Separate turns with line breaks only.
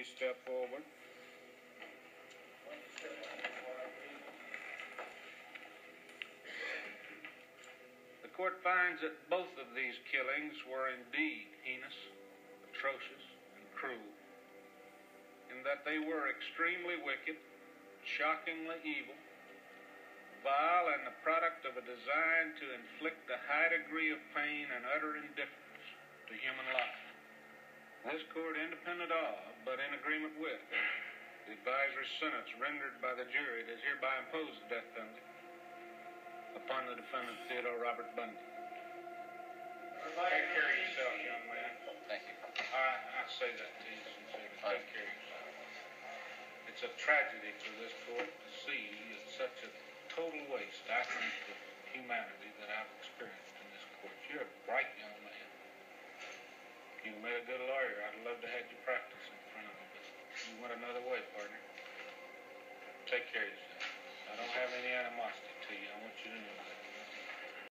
Please step forward. The court finds that both of these killings were indeed heinous, atrocious, and cruel, in that they were extremely wicked, shockingly evil, vile, and the product of a design to inflict a high degree of pain and utter indifference to human life. This court, independent of, but in agreement with, the advisory sentence rendered by the jury, does hereby impose the death penalty upon the defendant, Theodore Robert Bundy. Take care of yourself, young man.
Thank you.
I say that to you sincerely. Take care of yourself. It's a tragedy for this court to see such a total waste, I think, of humanity that I've experienced in this court. You're a bright young man. You made a good lawyer. I'd love to have you practice in front of me, but you went another way, partner. Take care of yourself. I don't have any animosity to you. I want you to know